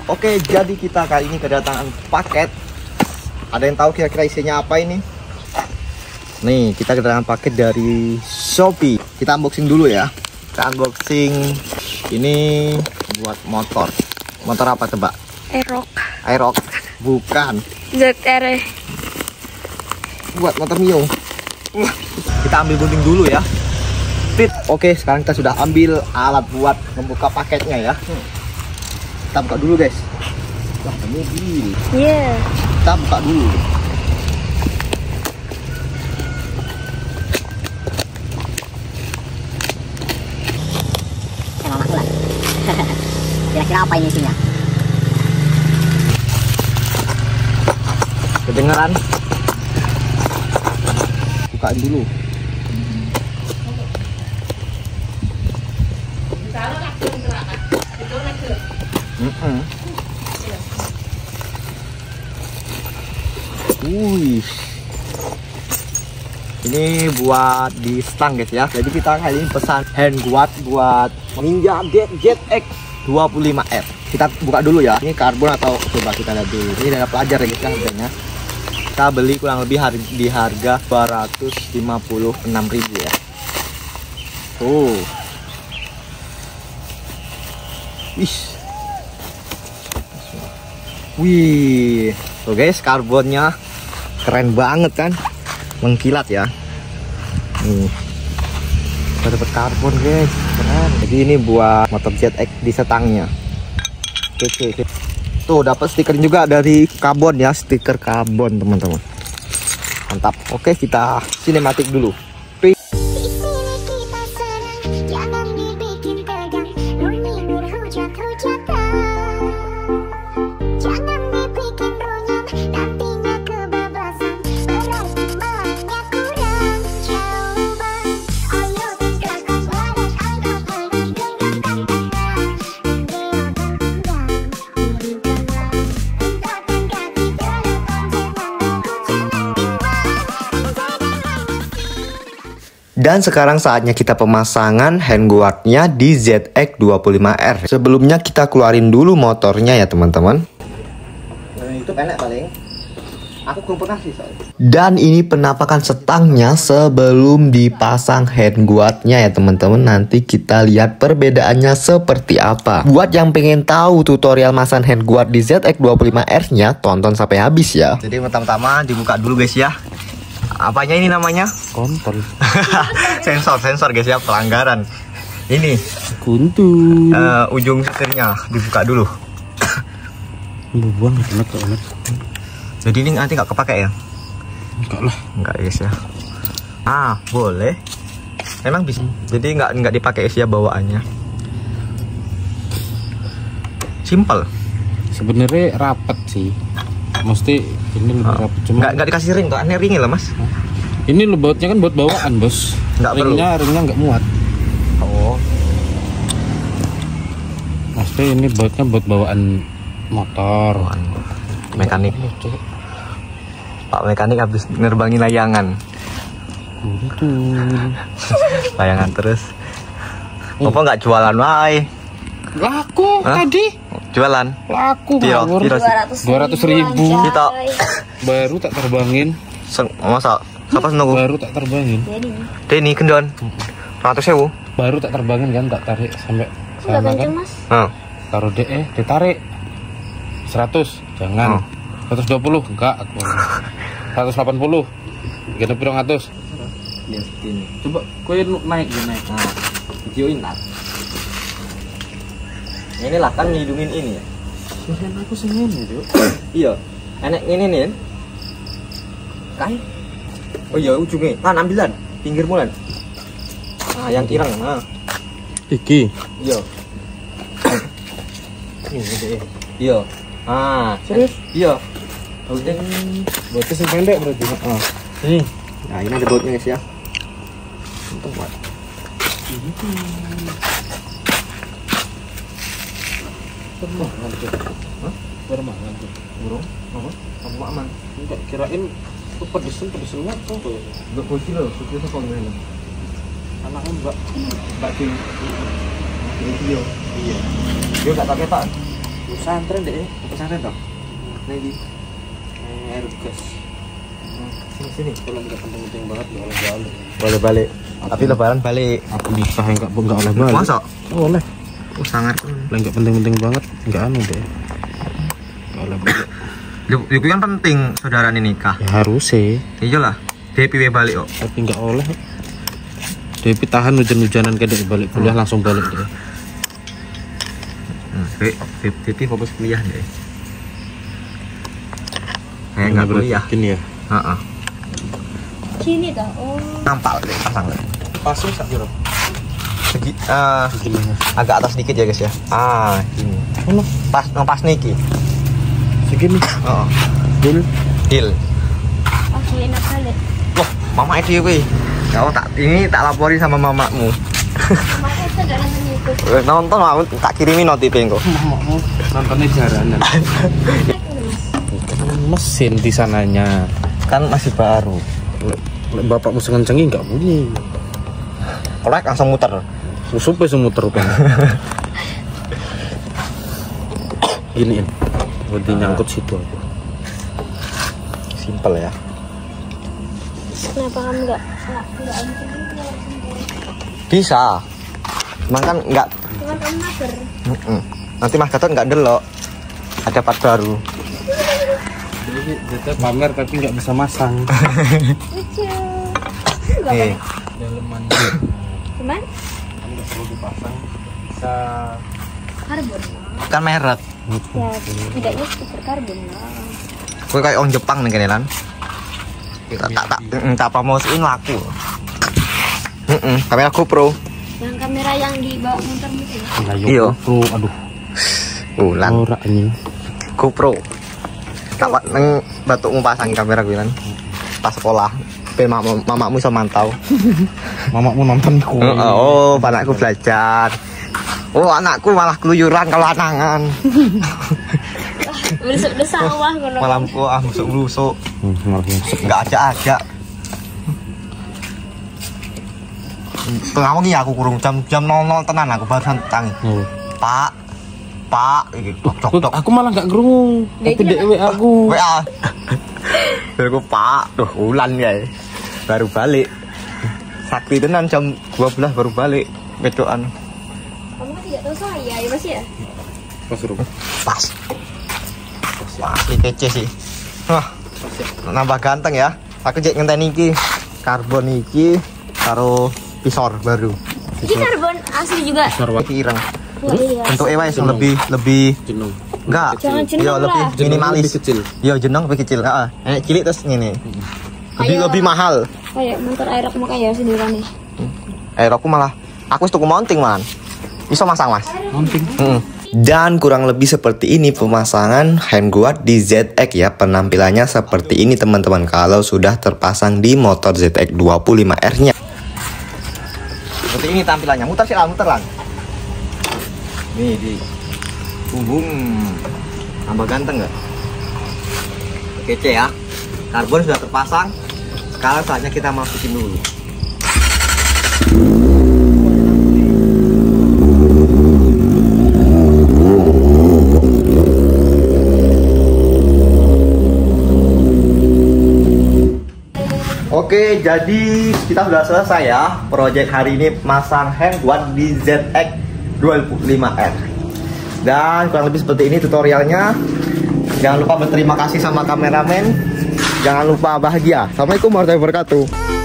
Oke, jadi kita kali ini kedatangan paket. Ada yang tahu kira-kira isinya apa ini? Nih, kita kedatangan paket dari Shopee. Kita unboxing dulu ya. Kita unboxing. Ini buat motor. Motor apa tebak? Aerox. Aerox. Bukan. ZR. Buat motor Mio. Kita ambil gunting dulu ya. Fit. Oke, sekarang kita sudah ambil alat buat membuka paketnya ya. Kita buka dulu guys. Wah, ada mobil. Iya. Kita buka dulu. Kira-kira apa ini isinya? Kedengeran? Bukain dulu. Wih, ini buat di stang guys ya. Jadi kita kali ini pesan hand guard buat Ninja ZX 25R. Kita buka dulu ya. Ini karbon atau coba kita lihat dulu. Ini dana pelajar ya guys ya harganya. Kita beli kurang lebih di harga 256.000 ya. Tuh. Wih, tuh guys, karbonnya keren banget kan, mengkilat ya. Nih, kita dapat karbon guys, keren. Jadi ini buat motor ZX di setangnya. Oke. Tuh dapat stiker juga dari karbon ya, stiker karbon teman-teman. Mantap. Oke, kita sinematik dulu. Dan sekarang saatnya kita pemasangan handguardnya di ZX 25R. Sebelumnya kita keluarin dulu motornya ya teman-teman. Itu enak paling. Aku belum pernah sih soalnya. Dan ini penampakan setangnya sebelum dipasang handguardnya ya teman-teman. Nanti kita lihat perbedaannya seperti apa. Buat yang pengen tahu tutorial masang handguard di ZX 25R-nya, tonton sampai habis ya. Jadi pertama-tama dibuka dulu guys ya. Apanya ini namanya? Kontol. sensor guys ya, pelanggaran. Ini kuntu. Ujung setirnya dibuka dulu. Buang enak. Jadi ini nanti nggak kepake ya? Enggak lah. Enggak guys ya. Boleh. Memang bisa. Jadi nggak dipakai ya bawaannya. Simple. Sebenarnya rapat sih. Mesti ini lebih rapat, cuma nggak dikasih ring tuh, aneh ringnya lah mas. Ini bautnya kan buat bawaan bos. Ringnya nggak muat. Oh, pasti ini bautnya buat bawaan motor. Mekanik. Pak mekanik habis nerbangin layangan. Layangan terus. Apa nggak jualan wae? Laku tadi. Jualan. Laku. 200.000. Kita baru tak terbangin. Masa? Siapa seneng? Baru tak terbangin. Denny kendon. 100.000. Baru tak terbangin kan, tak tarik sampai sana kan. Taruh ditarik 100, jangan. 120 enggak aku. 180. Gede pirang atus. Lihat ini. Coba kowe naik. Videoin lah. Inilah kan ngidungin ini ya. Sini aku seneng itu. Iya. Enak ini nih. Kai. Oh iya ujungnya. Ambilan. Pinggir mulan. Yang ireng. Iki. Iya. Iya. Serius? Iya. Bautnya yang pendek berarti. Nih. Nah, ini ada bautnya guys ya. Untung buat. Burung? Kamu aman? Enggak, kirain pedesan apa? Enggak bocil loh, sudah apa enggak? Anaknya mbak Video. Iya. Dia enggak pakai pak. Pesantren deh, pesantren dong. Lagi. Air gas. Sini. Kalau nggak penting-penting banget nggak oleh balik. Boleh balik. Tapi lebaran balik. Aku nikah nggak oleh balik. Masa? Oleh. Oh sangat. Nggak penting-penting banget, nggak anu deh. Nggak oleh balik. Itu kan penting saudara ini nikah. Ya harus sih. Iya lah. DP balik kok. Tapi nggak oleh. DP tahan hujan-hujanan kayak balik kuliah langsung balik deh. DP fokus kuliah deh. Kayak nggak kuliah. Gini ya. Sini dah. Oh. Nampak deh pasang deh. Pasung sak kira. Segi, agak atas dikit ya guys ya. Ini. Pas niki. Segini. Deal. Oke, enak kali. Loh, mama itu ya, kau ini tak lapori sama mamamu. Mama itu gak ngikut. Nonton mau tak kirimi notifnya kok. Mamamu nontonnya jaranan. Mesin di sananya Kan masih baru. Bapakmu sengencengi nggak bunyi. Kolek langsung muter. Supaya semuter kan. Giniin. Buat nyangkut situ aja. Simple ya. Kenapa kamu nggak Bisa. Cuman kan nggak. Cuman kamu mager. Nanti Mas Gatot nggak delok. Ada part baru. Jadi kita pamer tapi nggak bisa masang. Lucu. Nih. Daleman. Cuman Nggak perlu dipasang. Bisa. karbon. Kan merek. Ya, tidaknya super karbon lah. Gue kayak orang Jepang nih kenelan. Tak promosiin laku. Kamera GoPro. Yang kamera yang dibawa motor itu. Iya. GoPro, aduh. Ulan. Ora ini. GoPro. Tak neng batukmu pasang kamera gue kan. Pas sekolah. Ben mamamu bisa mantau. Mamamu nonton ku. Oh, anakku belajar. Oh, anakku malah keluyuran kalau anangan. Bersuk sawah ngono. Malamku busuk. Enggak aja. Tengah wengi aku kurung jam 00 tenan aku barusan tangi. Pak, iki tok. Aku malah nggak ngerungu. Tapi DW aku. WA. Aku Pak, tuh ulan ya. Baru balik. Sakti tenan jam 12 baru balik. Wedokan. Kamu kan tidak tahu saya, ya Mas ya? Pas suruh. Pas. Asli kece sih. Wah, nambah ganteng ya. Aku cek ngenteni iki karbon iki karo pisor baru. Ini karbon asli juga. Iki ireng. Oh, iya. Bentuk wis lebih Jenong. enggak. Jangan jenong Yo lebih lah. minimalis. Lebih kecil. Yo jenong lebih kecil. Heeh. Enek cilik terus ngene. Lebih mahal. Kayak motor aerok mah kayak sendirian nih. Aku malah aku wis tuku mounting, Man. Iso masang, Mas. Mounting. Dan kurang lebih seperti ini pemasangan handguard di ZX ya. Penampilannya seperti ini teman-teman kalau sudah terpasang di motor ZX 25R nya. Seperti ini tampilannya. Muter lah. Nih di punggung. Tambah ganteng nggak? Kece ya. Karbon sudah terpasang. Sekarang saatnya kita masukin dulu. Oke, jadi kita sudah selesai ya project hari ini masang handguard di ZX 25R. Dan kurang lebih seperti ini tutorialnya. Jangan lupa berterima kasih sama kameramen. Jangan lupa bahagia. Assalamualaikum warahmatullahi wabarakatuh.